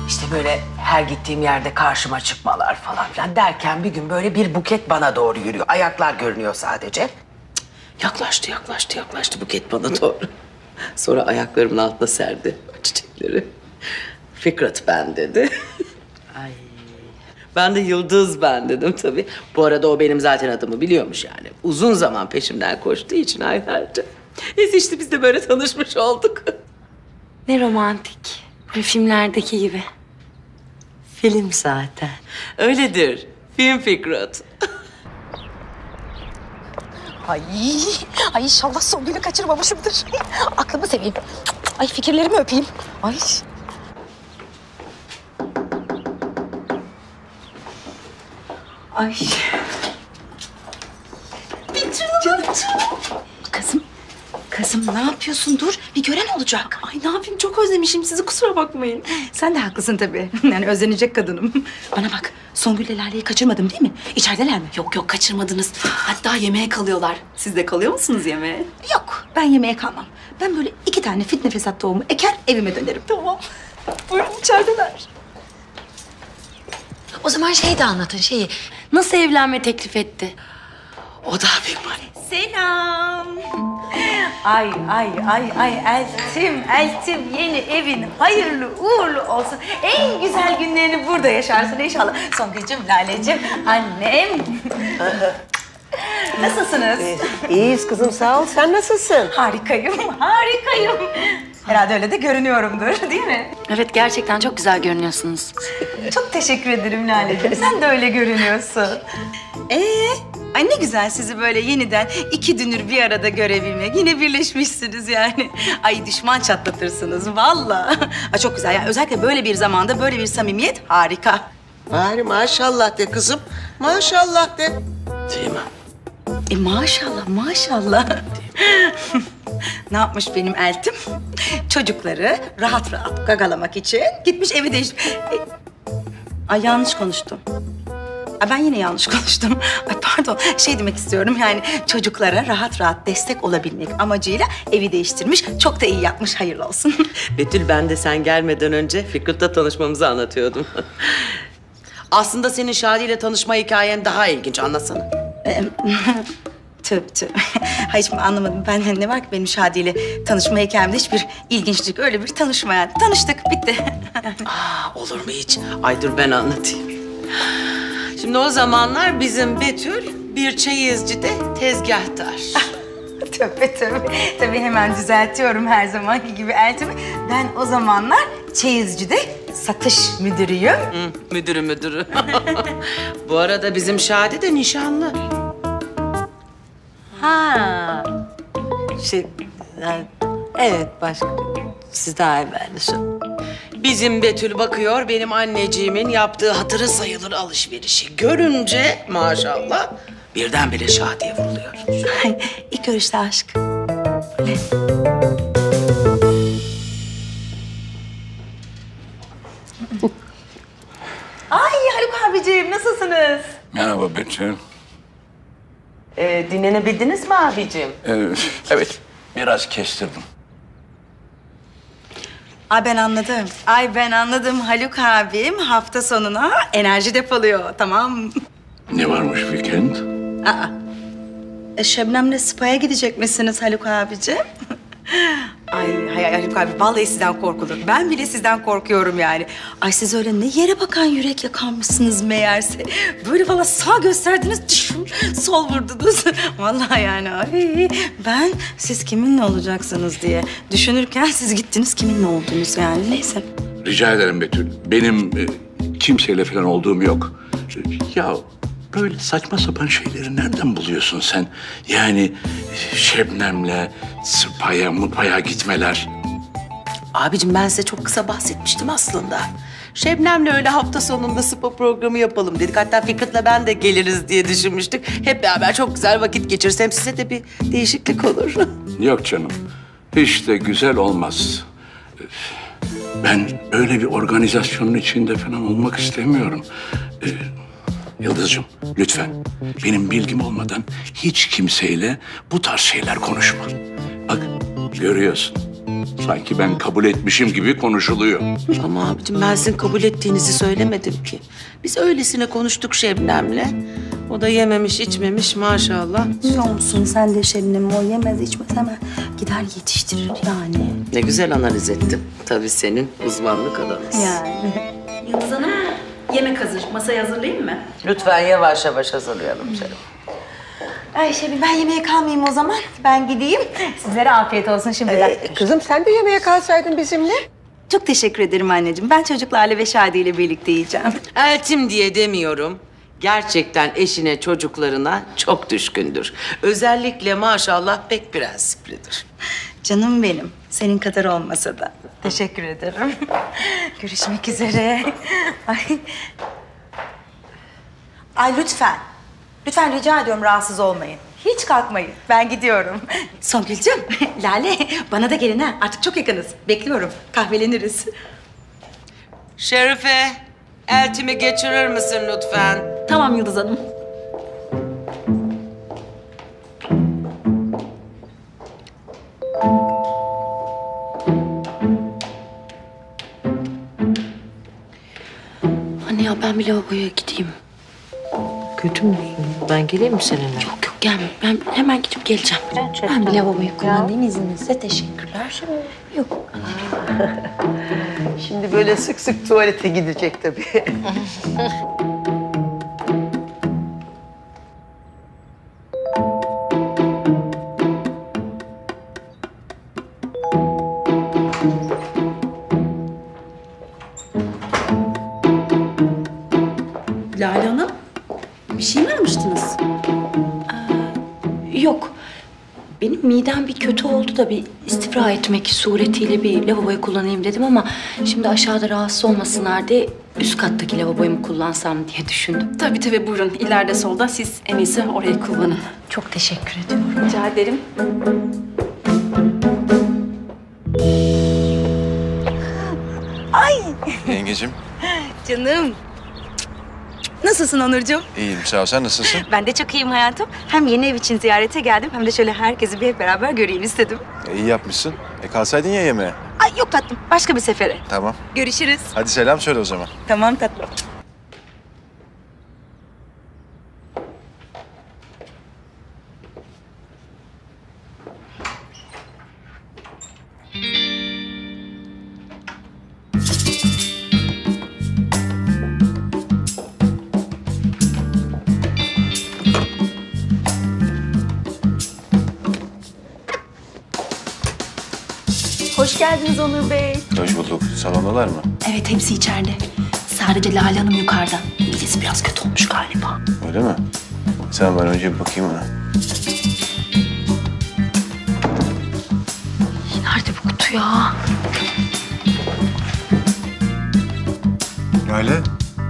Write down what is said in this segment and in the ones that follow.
İşte böyle her gittiğim yerde karşıma çıkmalar falan filan derken bir gün böyle bir buket bana doğru yürüyor. Ayaklar görünüyor sadece. Yaklaştı buket bana doğru. Sonra ayaklarımın altına serdi o çiçekleri. Fikret ben dedi. Ay. Ben de Yıldız ben dedim tabii. Bu arada o benim zaten adımı biliyormuş yani. Uzun zaman peşimden koştuğu için aylarca. Neyse işte biz de böyle tanışmış olduk. Ne romantik. Böyle filmlerdeki gibi. Film zaten. Öyledir. Film Fikret. Ay inşallah son günü kaçırmamışımdır. Aklımı seveyim. Ay fikirlerimi öpeyim. Ay. Ay. Kızım ne yapıyorsun? Dur bir gören olacak. Ay ne yapayım çok özlemişim sizi kusura bakmayın. Sen de haklısın tabii. Yani özlenecek kadınım. Bana bak Songül'le Lale'yi kaçırmadım değil mi? İçerideler mi? Yok kaçırmadınız. Hatta yemeğe kalıyorlar. Siz de kalıyor musunuz yemeğe? Yok ben yemeğe kalmam. Ben böyle 2 tane fitne fesat tohumu eker evime dönerim. Tamam. Buyurun içerideler. O zaman şeyi de anlatın şeyi. Nasıl evlenme teklif etti? O da bir mani. Selam. Ay Eltim yeni evin hayırlı uğurlu olsun. En güzel günlerini burada yaşarsın inşallah. Songül'cüm, Lale'cim, annem. Nasılsınız? İyiyiz kızım sağ ol. Sen nasılsın? Harikayım. Herhalde öyle de görünüyorumdur değil mi? Evet gerçekten çok güzel görünüyorsunuz. Çok teşekkür ederim Lale'cim. Sen de öyle görünüyorsun. Ay ne güzel sizi böyle yeniden 2 dünür bir arada görebilmek. Yine birleşmişsiniz yani. Ay düşman çatlatırsınız vallahi. Ay çok güzel yani özellikle böyle bir zamanda böyle bir samimiyet harika. Bari maşallah de kızım. Maşallah de. Değil mi? Maşallah. Ne yapmış benim eltim? Çocukları rahat rahat gagalamak için gitmiş evi değiştirmiş. Ay yanlış konuştum. Ay ben yine yanlış konuştum. Ay pardon şey demek istiyorum yani çocuklara rahat rahat destek olabilmek amacıyla evi değiştirmiş. Çok da iyi yapmış hayırlı olsun. Betül ben de sen gelmeden önce Fikret'le tanışmamızı anlatıyordum. Aslında senin Şadi ile tanışma hikayen daha ilginç. Anlatsana. Tövbe. Hayır şimdi anlamadım. Ben ne var ki benim Şadi ile tanışma hikayemde hiçbir ilginçlik öyle bir tanışma yani. Tanıştık bitti. Olur mu hiç? Ay dur ben anlatayım. Şimdi o zamanlar bizim Betül bir çeyizcide tezgahtar. Tövbe. Tabii hemen düzeltiyorum her zamanki gibi eltimi. Ben o zamanlar çeyizcide satış müdürüyüm. Müdürü. Bu arada bizim Şadi de nişanlı. Ha. Evet başka. Siz daha evveldi. Bizim Betül bakıyor benim anneciğimin yaptığı hatırı sayılır alışverişi görünce maşallah birdenbire Şadi'ye vuruluyor. İlk görüşte aşk. Ay Haluk abiciğim nasılsınız? Merhaba Betül. Dinlenebildiniz mi abicim? Evet, biraz kestirdim. Ay ben anladım. Haluk abim hafta sonuna enerji depoluyor. Tamam. Ne varmış weekend? Şebnem'le spa'ya gidecek misiniz Haluk abiciğim? Ay Haluk abi vallahi sizden korkulur. Ben bile sizden korkuyorum yani. Ay siz öyle ne yere bakan yürek yakanmışsınız meğerse. Böyle valla sağ gösterdiniz, sol vurdunuz. Vallahi yani ay ben siz kiminle olacaksınız diye düşünürken siz gittiniz kiminle oldunuz yani neyse. Rica ederim Betül. Benim kimseyle falan olduğum yok. Ya böyle saçma sapan şeyleri nereden buluyorsun sen? Yani Şebnem'le spa'ya, mutfağa gitmeler. Abicim ben size çok kısa bahsetmiştim aslında. Şebnem'le öyle hafta sonunda spa programı yapalım dedik. Hatta Fikret'le ben de geliriz diye düşünmüştük. Hep beraber çok güzel vakit geçiririz. Hem size de bir değişiklik olur. Yok canım. Hiç de güzel olmaz. Ben öyle bir organizasyonun içinde falan olmak istemiyorum. Yıldız'cığım lütfen benim bilgim olmadan hiç kimseyle bu tarz şeyler konuşma. Bak görüyorsun Sanki ben kabul etmişim gibi konuşuluyor. Ama abicim ben sizin kabul ettiğinizi söylemedim ki. Biz öylesine konuştuk Şebnem'le. O da yememiş içmemiş maşallah. Biliyor musun sen de Şebnem, o yemez içmez hemen gider yetiştirir yani. Ne güzel analiz ettim. Tabii senin uzmanlık alanın. Yani. Yıldız Hanım, yemek hazır. Masayı hazırlayayım mı? Lütfen yavaş yavaş hazırlayalım canım. Ay Şebnem, ben yemeğe kalmayayım o zaman. Ben gideyim. Sizlere afiyet olsun şimdiden. Kızım sen de yemeğe kalsaydın bizimle. Çok teşekkür ederim anneciğim. Ben çocuklarla ve Şadi ile birlikte yiyeceğim. Eltim diye demiyorum. Gerçekten eşine, çocuklarına çok düşkündür. Özellikle maşallah pek prensiplidir. Canım benim. Senin kadar olmasa da. Teşekkür ederim. Görüşmek üzere. Ay lütfen. Lütfen rica ediyorum, rahatsız olmayın. Hiç kalkmayın. Ben gidiyorum. Songül'cüm, Lale bana da gelin ha. Artık çok yakınız. Bekliyorum. Kahveleniriz. Şerife, eltimi geçirir misin lütfen? Tamam Yıldız Hanım. Anne ya ben bir lavaboya gideyim. Kötü müsün? Ben geleyim mi seninle? Yok yok gelme. Ben hemen gidip geleceğim. Ben bir lavaboyu kullanayım izninizle. Teşekkürler. Yok. Şimdi böyle sık sık tuvalete gidecek tabii. Lale Hanım, bir şey mi aramıştınız? Yok. Benim midem bir kötü oldu da bir istifra etmek suretiyle bir lavaboyu kullanayım dedim ama şimdi aşağıda rahatsız olmasınlar diye üst kattaki lavaboyu mu kullansam diye düşündüm. Tabii tabii buyurun. İleride solda. Siz en iyisi orayı kullanın. Çok teşekkür ediyorum. Rica ederim. Yengecim, Canım. Nasılsın Onurcuğum? iyiyim. Sağ ol. Sen nasılsın? Ben de çok iyiyim hayatım. Hem yeni ev için ziyarete geldim hem de şöyle herkesi bir hep beraber göreyim istedim. İyi yapmışsın. Kalsaydın ya yemeğe. Ay yok tatlım, başka bir sefere. Tamam. Görüşürüz. Hadi selam söyle o zaman. Tamam tatlım. Hoş geldiniz Onur Bey. Hoş bulduk. Salondalar mı? Evet, hepsi içeride. Sadece Lale Hanım yukarıda. Midesi biraz kötü olmuş galiba. Öyle mi? Sen ben önce bir bakayım ona. Nerede bu kutu ya? Lale.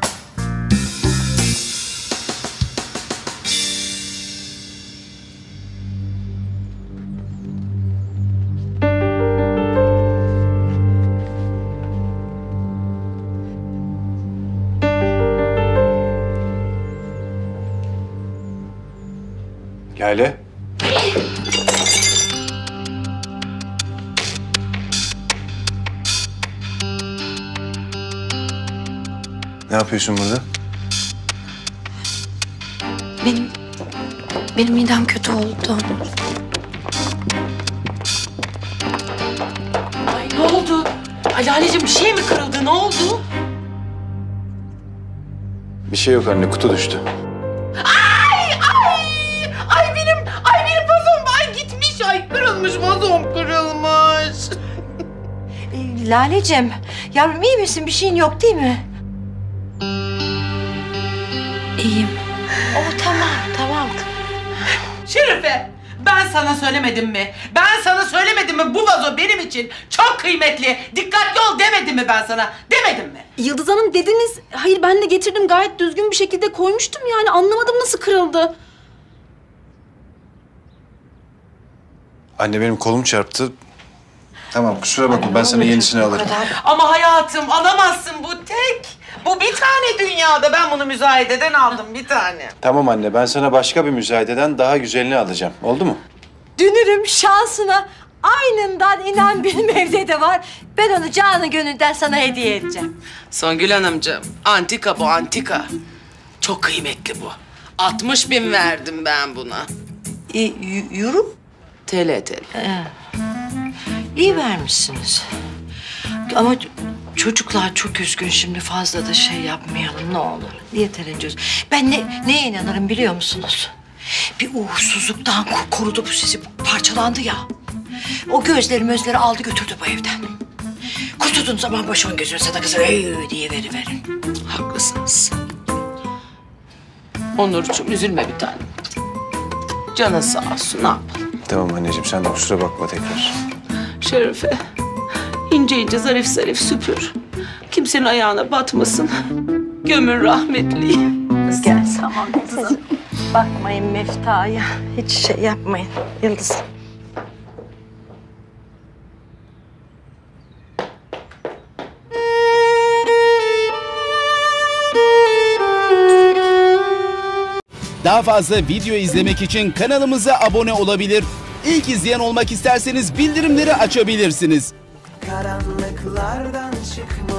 Lale. Ne yapıyorsun burada? Benim midem kötü oldu. Ay ne oldu? Ay Lale'cim bir şey mi kırıldı? Ne oldu? Bir şey yok anne. Kutu düştü. Ay benim vazom ay gitmiş. Ay kırılmış vazom kırılmış. Lalecim, yavrum iyi misin? Bir şeyin yok değil mi? İyiyim. Tamam. Şerife, ben sana söylemedim mi? Ben sana söylemedim mi? Bu vazo benim için çok kıymetli. Dikkatli ol demedim mi ben sana? Demedim mi? Yıldız Hanım dediniz. Hayır ben de getirdim gayet düzgün bir şekilde koymuştum yani. Anlamadım nasıl kırıldı. Anne benim kolum çarptı. Tamam kusura bakma. Ben sana yenisini alırım. Ama hayatım alamazsın bu tek. Bu bir tane dünyada. Ben bunu müzayededen aldım bir tane. Tamam anne. Ben sana başka bir müzayededen daha güzelini alacağım. Oldu mu? Dünürüm şansına Aynından inan benim evde de var. Ben onu canı gönülden sana hediye edeceğim. Songül Hanımcığım, antika bu, antika. Çok kıymetli bu. 60.000 verdim ben buna. Euro? TL. İyi vermişsiniz. Ama çocuklar çok üzgün, şimdi fazla da şey yapmayalım ne olur. Yeterince üzgün. Ben neye inanırım biliyor musunuz? Bir uğursuzluktan korudu bu sizi, parçalandı ya. O gözleri aldı götürdü bu evden. Kurtulduğun zaman başın gözün sadakası diye veriverin. Haklısınız. Onurcuğum üzülme bir tanem. Canın sağ olsun, ne yapalım? Tamam anneciğim sen de kusura bakma tekrar. Şerife, ince ince zarif zarif süpür. Kimsenin ayağına batmasın. Gömün rahmetliyi. Gel. Tamam kızım. Bakmayın Mefta'ya. Hiç şey yapmayın Yıldız. Daha fazla video izlemek için kanalımıza abone olabilir. İlk izleyen olmak isterseniz bildirimleri açabilirsiniz. Karanlıklardan çıkmalı